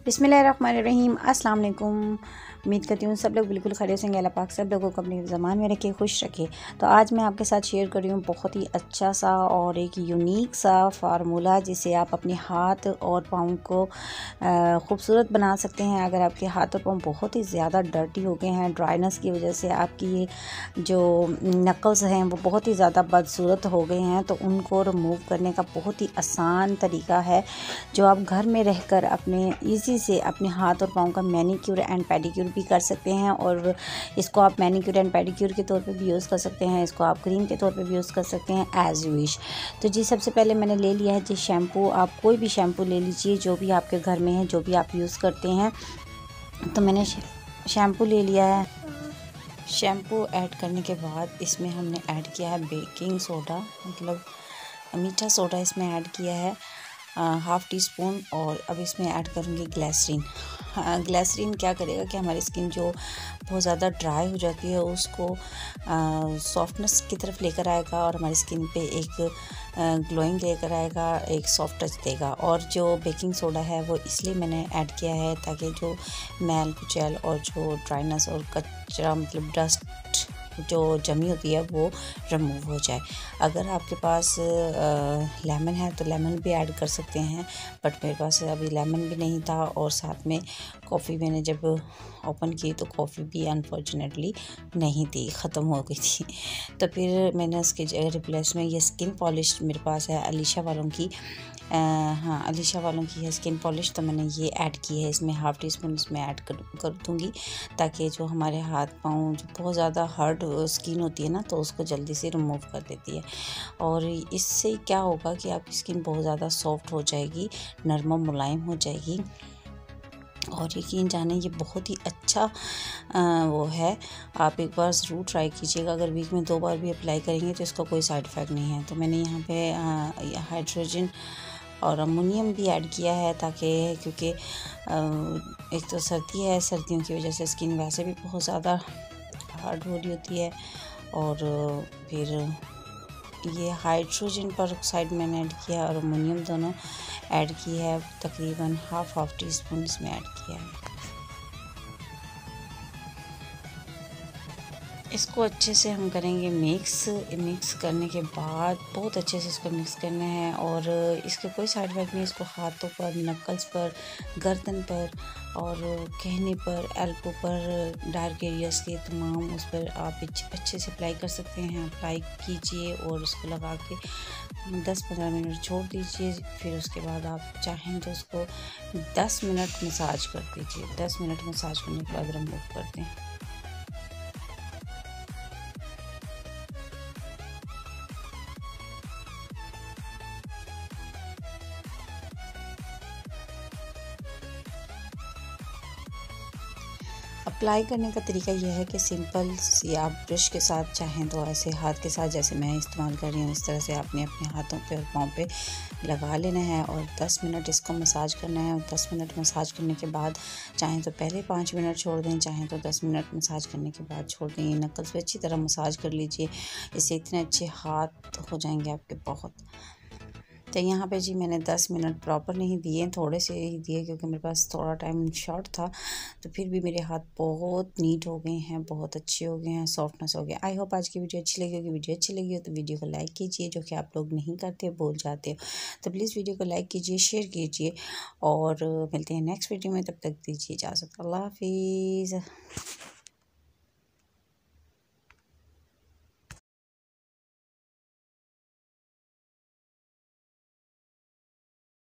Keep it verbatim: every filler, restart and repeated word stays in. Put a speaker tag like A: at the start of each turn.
A: बिस्मिल्लाहिर्रहमानिर्रहीम। अस्सलाम वालेकुम। उम्मीद करती हूँ सब लोग बिल्कुल खैरियत से होंगे। अल्लाह पाक सब लोगों को अपने ज़मान में रखे, खुश रखे। तो आज मैं आपके साथ शेयर कर रही हूँ बहुत ही अच्छा सा और एक यूनिक सा फार्मूला जिसे आप अपने हाथ और पाँव को ख़ूबसूरत बना सकते हैं। अगर आपके हाथ और पाँव बहुत ही ज़्यादा डर्टी हो गए हैं, ड्राइनेस की वजह से आपकी ये जो नकल्स हैं वो बहुत ही ज़्यादा बदसूरत हो गए हैं, तो उनको रिमूव करने का बहुत ही आसान तरीका है जो आप घर में रहकर अपने इजी से अपने हाथ और पाँव का मैनीक्योर एंड पेडिक्योर भी कर सकते हैं। और इसको आप मैनीक्योर एंड पेडिक्योर के तौर पे भी यूज़ कर सकते हैं, इसको आप क्रीम के तौर पे भी यूज़ कर सकते हैं एज यू विश। तो जी सबसे पहले मैंने ले लिया है जी शैम्पू। आप कोई भी शैम्पू ले लीजिए जो भी आपके घर में है, जो भी आप यूज़ करते हैं। तो मैंने शैम्पू ले लिया है। शैम्पू ऐड करने के बाद इसमें हमने ऐड किया है बेकिंग सोडा, मतलब मीठा सोडा इसमें ऐड किया है हाफ़ टी स्पून। और अब इसमें ऐड करूँगी ग्लिसरीन। ग्लिसरीन क्या करेगा कि हमारी स्किन जो बहुत ज़्यादा ड्राई हो जाती है उसको सॉफ्टनेस की तरफ लेकर आएगा और हमारी स्किन पे एक ग्लोइंग लेकर आएगा, एक सॉफ्ट टच देगा। और जो बेकिंग सोडा है वो इसलिए मैंने ऐड किया है ताकि जो मैल कुचैल और जो ड्राइनेस और कचरा मतलब डस्ट जो जमी होती है वो रिमूव हो जाए। अगर आपके पास लेमन है तो लेमन भी ऐड कर सकते हैं, बट मेरे पास अभी लेमन भी नहीं था। और साथ में कॉफ़ी मैंने जब ओपन की तो कॉफ़ी भी अनफॉर्चुनेटली नहीं थी, ख़त्म हो गई थी। तो फिर मैंने उसके रिप्लेस में ये स्किन पॉलिश मेरे पास है अलीशा वालों की, आ, हाँ अलीशा वालों की है स्किन पॉलिश। तो मैंने ये ऐड की है इसमें, हाफ़ टी स्पून इसमें ऐड कर कर दूँगी ताकि जो हमारे हाथ पाँव जो बहुत ज़्यादा हार्ड स्किन होती है ना तो उसको जल्दी से रिमूव कर देती है। और इससे क्या होगा कि आपकी स्किन बहुत ज़्यादा सॉफ्ट हो जाएगी, नरम और मुलायम हो जाएगी। और यकीन जाने ये बहुत ही अच्छा आ, वो है, आप एक बार ज़रूर ट्राई कीजिएगा। अगर वीक में दो बार भी अप्लाई करेंगे तो इसका कोई साइड इफ़ेक्ट नहीं है। तो मैंने यहाँ पे हाइड्रोजन और अमोनियम भी ऐड किया है ताकि, क्योंकि एक तो सर्दी है, सर्दियों की वजह से स्किन वैसे भी बहुत ज़्यादा हार्ड हो रही होती है। और फिर ये हाइड्रोजन परऑक्साइड मैंने ऐड किया और अमोनियम दोनों ऐड की है, तकरीबन हाफ हाफ टी स्पून इसमें ऐड किया है। इसको अच्छे से हम करेंगे मिक्स। मिक्स करने के बाद बहुत अच्छे से इसको मिक्स करना है। और इसके कोई साइड इफेक्ट नहीं, इसको हाथों पर, नकल्स पर, गर्दन पर और कहने पर, एल्बो पर, डार्क एरियाज के तमाम उस पर आप अच्छे से अप्लाई कर सकते हैं। अप्लाई कीजिए और उसको लगा के दस पंद्रह मिनट छोड़ दीजिए। फिर उसके बाद आप चाहें तो उसको दस मिनट मसाज कर दीजिए। दस मिनट मसाज करने के बाद रिमूव कर दें। अप्लाई करने का तरीका यह है कि सिंपल सी आप ब्रश के साथ चाहें तो ऐसे हाथ के साथ जैसे मैं इस्तेमाल कर रही हूँ इस तरह से आपने अपने हाथों पे और पाँव पे लगा लेना है और दस मिनट इसको मसाज करना है। और दस मिनट मसाज करने के बाद चाहें तो पहले पाँच मिनट छोड़ दें, चाहें तो दस मिनट मसाज करने के बाद छोड़ दें। ये नकल्स पे अच्छी तरह मसाज कर लीजिए, इससे इतने अच्छे हाथ हो जाएंगे आपके बहुत। तो यहाँ पे जी मैंने दस मिनट प्रॉपर नहीं दिए, थोड़े से ही दिए क्योंकि मेरे पास थोड़ा टाइम शॉर्ट था। तो फिर भी मेरे हाथ बहुत नीट हो गए हैं, बहुत अच्छे हो गए हैं, सॉफ्टनेस हो गया। आई होप आज की वीडियो अच्छी लगी होगी। वीडियो अच्छी लगी हो तो वीडियो को लाइक कीजिए, जो कि आप लोग नहीं करते, भूल जाते हो। तो प्लीज़ वीडियो को लाइक कीजिए, शेयर कीजिए और मिलते हैं नेक्स्ट वीडियो में। तब तक दीजिए इजाज़त। अल्लाह हाफिज़।